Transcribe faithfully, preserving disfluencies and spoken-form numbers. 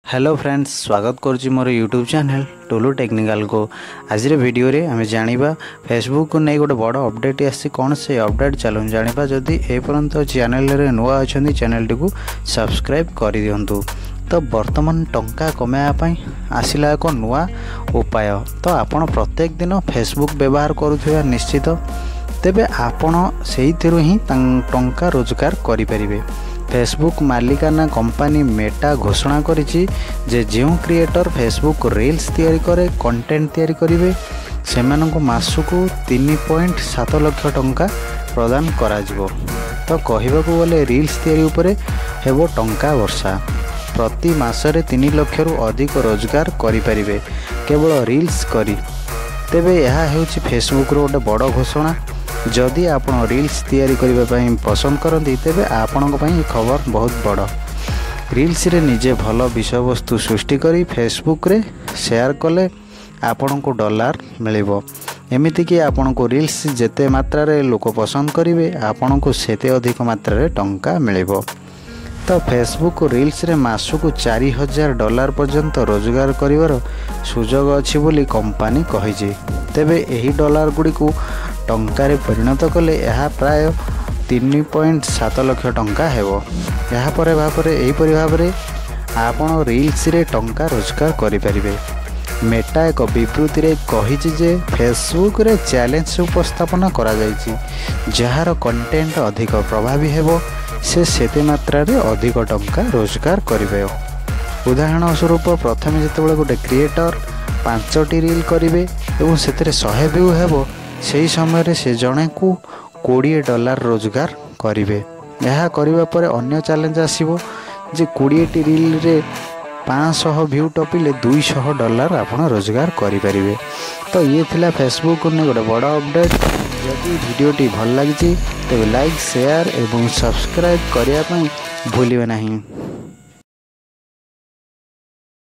Hello friends, स्वागत करुच्ची मोर यूट्यूब चैनल टुलू टेक्निकल को। आज वीडियो रे आम जाना फेसबुक को नहीं गोटे बड़ अपडेट आसी कौन से अपडेट चलो जाना। जदि एपर्यंत चैनल रे नुआ अच्छा चैनल टी को सब्सक्राइब कर दिंतु। तो बर्तमान टंका कमायापाई आसला एक नुआ उपाय। तो आपण प्रत्येक दिन फेसबुक व्यवहार करुवा निश्चित, तेबे आपण से ही टंका रोजगार करें। फेसबुक मालिकाना कंपनी मेटा घोषणा करिछि जे जो क्रिएटर फेसबुक रील्स तैयारी करे कंटेंट तैयारी करिवे सेमानंको मासको तीन पॉइंट सात लाख टंका प्रदान करा जिवो। तो कहिबाकू गले रील्स तैयारी उपरे हेबो टंका वर्षा। प्रति मासरे तीन लाख रु अधिक रोजगार करि परिबे केवल रील्स करी। तेबे यह हेउछि फेसबुक रो गोटे बड़ घोषणा। जदि आपण रील्स तैयारी करने पसंद करती तेबे आपण खबर बहुत बड़। रील्स रे निजे भल विषय वस्तु सृष्टि करी फेसबुक रे शेयर कले आपण को डॉलर मिलिबो। एमिति कि आपण को रील्स जेते मात्रा रे लोक पसंद करिवे आपण को सेते अधिक मात्रा रे टंका मिलिबो। तो फेसबुक रील्स रे मासको चारि हजार डॉलर पर्यंत रोजगार करिवार सुजोग अछि बोली कंपनी कहिछि। तेबे एही डॉलर गुडी को टंकार परिणत कले यह प्राय तीन पॉइंट सात लाख टंका हेबो। यह परे भापरे एहीपरि भाबरे आपण रील्स रे टंका रोजगार करि परिबे। मेटा एक विवृत्ति रे कहिछि जे फेसबुक रे चैलेंज उपस्थापना करा जायछि जहार कंटेंट अधिक प्रभावी हेबो से सेते मात्रा रे अधिक टंका रोजगार करिवे। उदाहरण स्वरूप प्रथमे जेतेबेले गोटे क्रिएटर पांचटी रील करिवे एवं सेतरे सौ व्यू हेबो सही समय से जणे को बीस डॉलर रोजगार करिवे। यह करिवा परे अन्य चैलेंज आसीबो जे बीस टी रील रे पाँच सौ व्यू टपिले दो सौ डॉलर आपण रोजगार करि परिबे। तो ये थिला फेसबुक ने गोटे बड़ अपडेट। जदि वीडियोटी भल लागिछि तेबे लाइक शेयर एवं सब्सक्राइब करिया पई भूलिबे नहीं।